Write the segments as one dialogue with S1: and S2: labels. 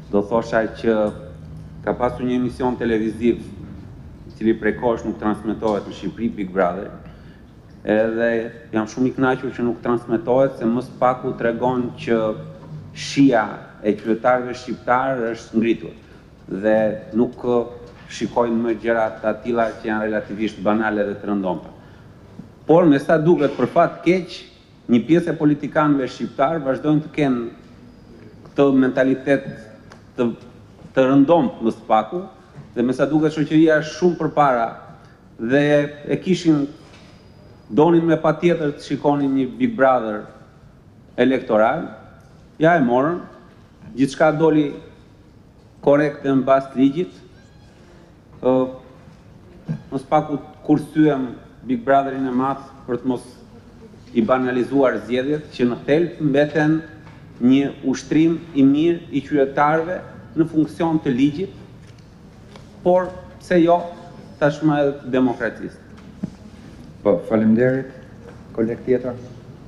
S1: do thosha që ka pasur një emision televiziv i cili prej kohësh nuk transmetohet në Shqipëri, Big Brother, edhe jam shumë i kënaqur që nuk transmetohet, se më së paku tregon që shija e qytetarëve shqiptarë është ngritur dhe nuk shikojnë më gjëra të tilla që janë relativisht banale dhe të rëndomta. Por me sa duket, për fat keq, një pjesë e politikanëve shqiptarë vazhdojnë të kenë këtë mentalitet të rëndomt më së paku, dhe me sa duket shoqëria është shumë përpara dhe e kishin donin me patjetër të shikonin një Big Brother elektoral, ja e morën, gjithçka doli korrekte mbas ligjit. Mos paku kur thyem Big Brotherin e madh për të mos i banalizuar zgjedhjet, që në thelb mbeten një ushtrim i mirë i qytetarëve në funksion të ligjit, por pse jo tashmë edhe të demokracisë.
S2: Po, faleminderit. Koleg tjetër.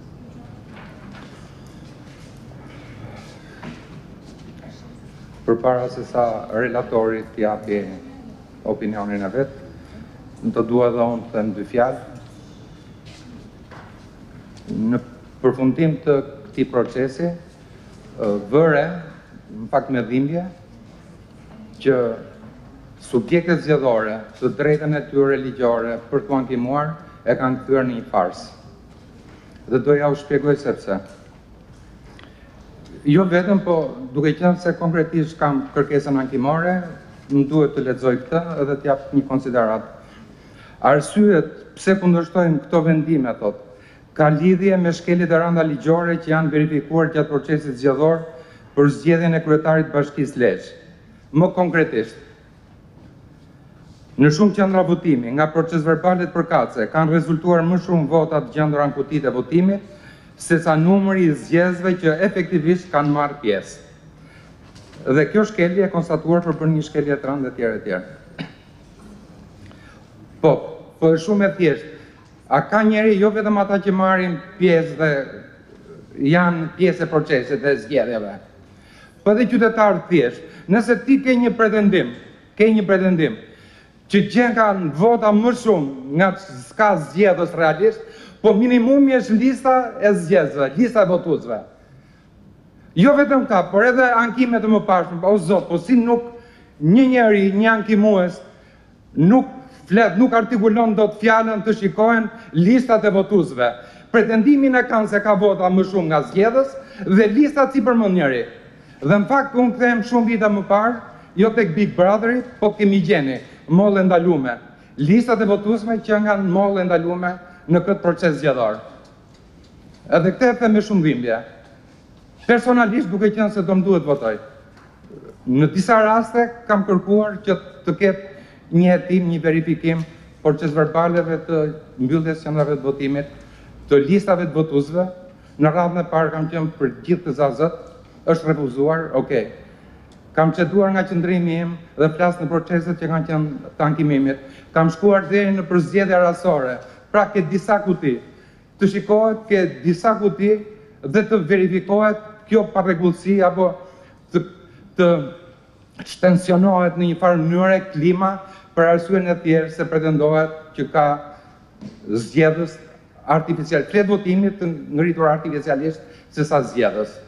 S2: Përpara se sa relatori t'japi opinionin e vet, të dua dhe unë të them dy fjalë. Në përfundim të këtij procesi, vëre, në fakt me dhimbje, që subjektet zgjedhore të drejtën e tyre ligjore për t'u ankimuar e kanë kthyer në një farsë. Dhe doja u shpjegoj sepse. Jo vetëm, po duke qenë se konkretisht kam kërkesën ankimore, më duhet të lexoj këtë edhe të jap një konsiderat. Arsyet pse kundërshtojmë këto vendime, thotë, ka lidhje me shkeljet e rënda ligjore që janë verifikuar gjatë procesit zgjedhor për zgjedhjen e kryetarit të Bashkisë Lezhë. Më konkretisht, në shumë qendra votimi, nga procesverbalet përkatëse, kanë rezultuar më shumë vota të gjendura në kutitë e votimit, sesa numri i zgjedhësve që efektivisht kanë marrë pjesë. Dhe kjo shkelje e konstatuar për një shkelje të rëndë etj. Po është shumë e thjeshtë. A ka njeri, jo vetëm ata që marrin pjesë dhe janë pjesë e procesit dhe zgjedhjeve, po edhe qytetarët thjesht. Nëse ti ke një pretendim që gjen kanë vota më shumë nga s'ka zgjedhës realisht, po minimumi është lista e zgjedhësve, lista e votuesve. Jo vetëm ka, por edhe ankimet e mëparshme, o zot, po si nuk një njeri, një ankimues, nuk flet, nuk artikulon dot fjalën të shikohen listat e votuesve. Pretendimin e kanë se ka vota më shumë nga zgjedhës dhe listat si përmend njëri. Dhe në fakt unë kthehem shumë vite më parë, jo tek Big Brotheri, po kemi gjeni mollë ndalume. Listat e votuesve që nga mollë ndalume në këtë proces zgjedhor. Edhe këtë e them me shumë dhimbje. Personalisht duke qenë se do më duhet votoj. Në disa raste kam kërkuar që të ketë një hetim, një verifikim procesverbaleve të mbylljes qendrave të votimit, të listave të votuesve. Në radhën e parë kam qenë për gjithë të zazët, është refuzuar, okay. Kam çeduar nga qëndrimi im dhe flas në proceset që kanë qenë të ankimimit. Kam shkuar deri në përzgjedhje rasore, pra ke disa kuti. Të shikohet ke disa kuti dhe të verifikohet kjo parregullsi apo të shtensionohet në një farë mënyre klima për arsyeën e tjerë se pretendohet që ka zgjedhës artificial, flet votimit të ngritur artificialisht se sa zgjedhës.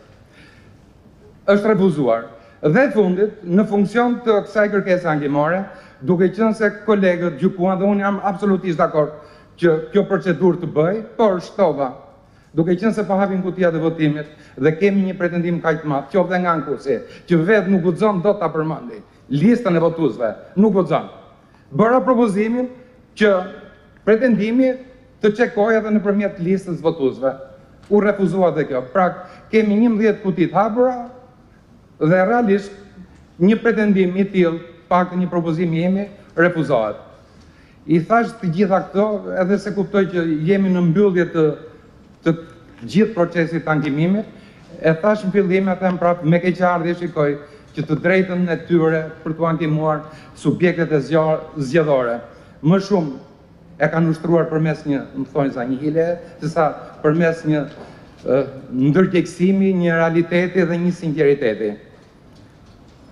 S2: Është refuzuar. Dhe fundit, në funksion të kësaj kërkese ankimore, duke qenë se kolegët gjykuan dhe unë jam absolutisht dakord që kjo procedurë të bëj, por shtova, duke qenë se po hapim kutijat e votimit dhe kemi një pretendim kaq të madh, qoftë nga ankuesi, që vetë nuk guxon dot ta përmendi listën e votuesve, nuk guxon. Bëra propozimin që pretendimi të çekoj edhe nëpërmjet listës votuesve. U refuzua dhe kjo. Pra, kemi 11 kuti të hapura dhe realisht një pretendim i tillë, pak një propozim jemi, refuzohet. I thash të gjitha këto, edhe se kuptoj që jemi në mbyllje të gjithë procesit të ankimimit, e thash në fillim e them prapë me keqardhje shikoj që të drejtën e tyre për të ankimuar subjektet e zgjedhore. Më shumë e kanë ushtruar përmes një, më thonjë sa një hile, sesa përmes një ndërgjegjësimi, një realiteti dhe një sinqeriteti.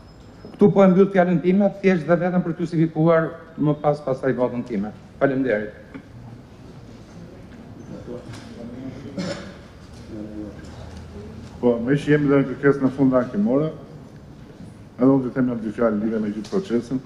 S2: Këtu po e mbyll fjalën time, thjesht dhe vetëm për të justifikuar më pastaj votën time. Faleminderit.
S3: Po, me që jemi dhe në kërkesën në fund ankimore, edhe unë të them në dy fjalë lidhe me gjithë procesin.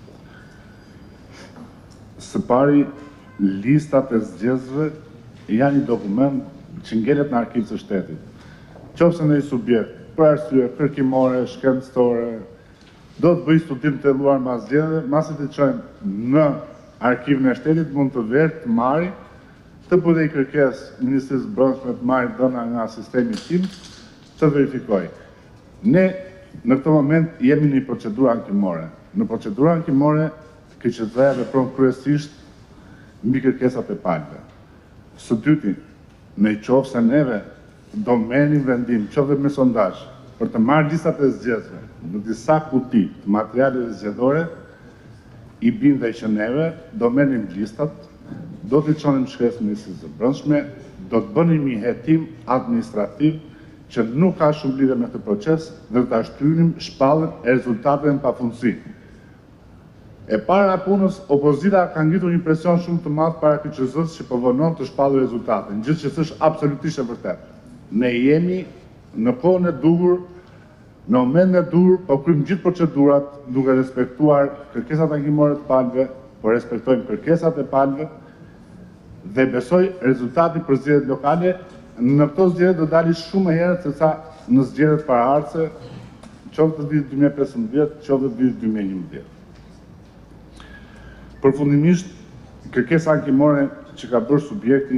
S3: Së pari, listat e zgjedhësve janë një dokument që ngelet në arkivë të shtetit. Qofse në një subjekt, për arsye kërkimore, shkencëtore, do të bëj studim të thelluar mbas zgjedhjeve, masi të çojmë në arkivën e shtetit, mund të verë të marri, të bëjë kërkesë Ministrisë së Brendshme të marrë dhëna nga sistemi tim, të verifikoj. Ne në këtë moment jemi në një procedurë ankimore. Në procedurë ankimore, KQZ-ja vepron kryesisht mbi kërkesat e palëve. Së dyti, në qoftë se neve do merrim vendim, qoftë me sondazh, për të marrë listat e zgjedhësve në disa kuti të materialeve zgjedhore, i bindej që neve do merrim listat, do t'i çonim shkresë Ministrisë së Brendshme, do të bënim një hetim administrativ që nuk ka shumë lidhje me këtë proces dhe ta shtyrim shpallën e rezultateve në pafundësi. E para punës, opozita ka ngritur një presion shumë të madh para KQZ-s që po vonon të shpallë rezultate, gjë që është absolutisht e vërtetë. Ne jemi në kohën e duhur, në momentin e duhur, po kryjmë gjithë procedurat duke respektuar kërkesat ankimore të palëve, po respektojmë kërkesat e palëve dhe besoj rezultati për zgjedhjet lokale në këto zgjedhje do dali shumë më herët se sa në zgjedhjet paraardhëse, qoftë të vitit 2015, qoftë të vitit 2011. Përfundimisht, kërkesa ankimore që ka bërë subjekti,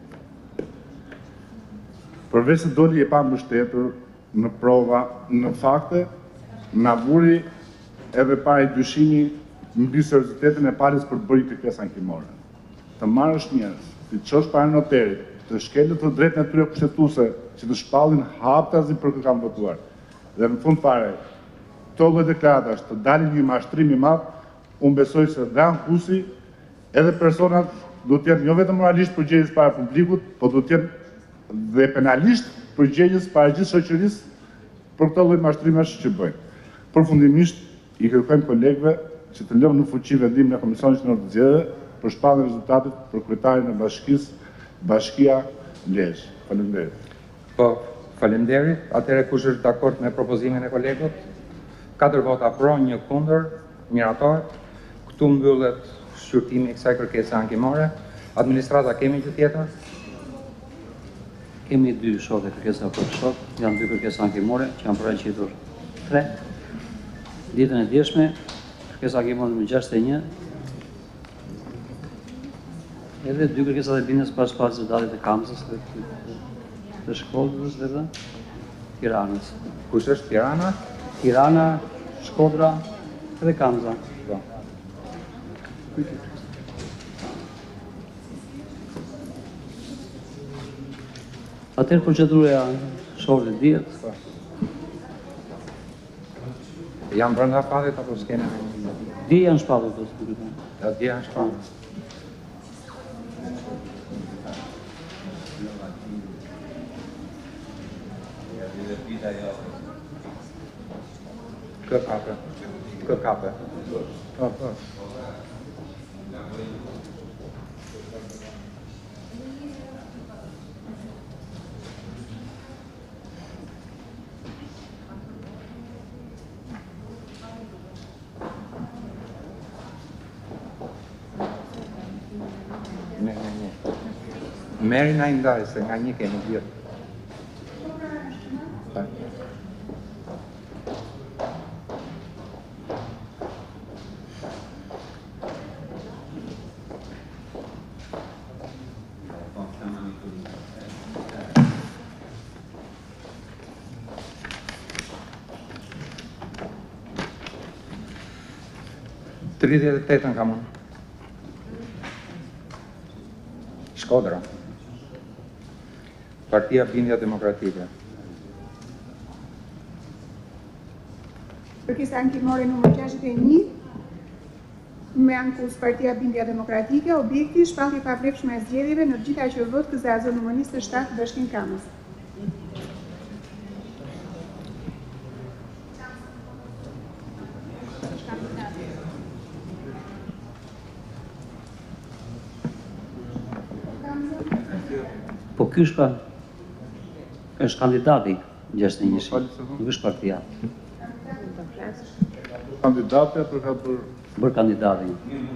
S3: përveç se doli e pa mbështetur në prova, në fakte, na vuri edhe pari dyshimi mbi seriozitetin e palës për të bërë kërkesë ankimore. Të marrësh njerëz, të çosh para noterit, të shkelët të drejtën e tyre kushtetuese që të shpallin haptazi për kë kanë votuar. Dhe në fund fare, këto lloj deklaratash të dalin një mashtrim i madh, unë besoj se dhe ankusi, edhe personat do të jenë jo vetëm moralisht përgjegjës para publikut, po do të jenë dhe penalisht përgjegjës para gjithë shoqërisë për këto lloj mashtrimesh që bëjnë. Përfundimisht, i kërkojmë kolegëve që të lënë në fuqi vendimin e Komisionit Qendror të Zgjedhjeve për shpalljen e rezultatit për kryetarin e bashkisë, Bashkia Lezhë. Faleminderit.
S2: Po, faleminderit. Atëherë kush është dakord me propozimin e kolegut? 4 vota pro, 1 kundër, miratohet. Këtu mbyllet shqyrtimi i kësaj kërkese ankimore. Administrata kemi gjë tjetër?
S4: Kemi 2 shoqe kërkesa për shok, janë 2 kërkesa ankimore që janë paraqitur 3. Ditën e djeshme, kërkesa ankimore nr. 61, edhe 2 kërkesa të bindjes pas rezultatit të Kamzës dhe të Shkodrës dhe Tiranës.
S2: Kush është Tirana?
S4: Tirana, Shkodra dhe Kamza.
S2: Po.
S4: Atëherë procedura shortë e dihet.
S2: Janë brenda fatit apo s'kene?
S4: Dje janë shpallur të të
S2: Ja, dje janë shpallur. Kë kape. Po. Meri na i ndaj, se nga një kemi gjithë. Tridhjetë kam unë. Shkodra. Partia Bindja Demokratike.
S5: Kërkesa ankimore numër 61, me ankus Partia Bindja Demokratike, objekti shpallje pa vlefshme e zgjedhjeve në gjitha që vot KZAZ numër 27 Bashkinë Kamës.
S4: Po ky është kandidati 61, nuk është partia.
S3: Kandidatja për ka për...
S4: Bërë kandidatin.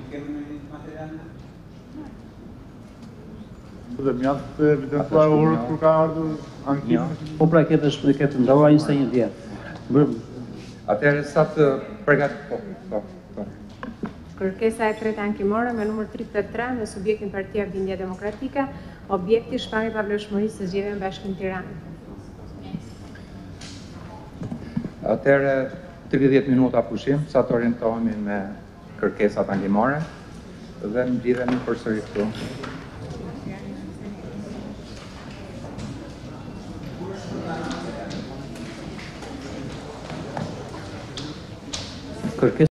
S3: Dhe mjaft të evidentuar orët kur ka ardhur ankimit?
S4: Po pra ketë ndërua 21 vjetë.
S2: Atëherë sa të përgatit, po.
S6: Kërkesa e tretë ankimore me numër 33 me subjektin Partia Bindja Demokratike, objekti shpallje pavlefshmërisë së zgjedhjeve në Bashkinë Tiranë.
S2: Atëherë 30 minuta pushim, sa të orientohemi me kërkesat ankimore dhe mblidhemi përsëri këtu.
S4: Kërkesa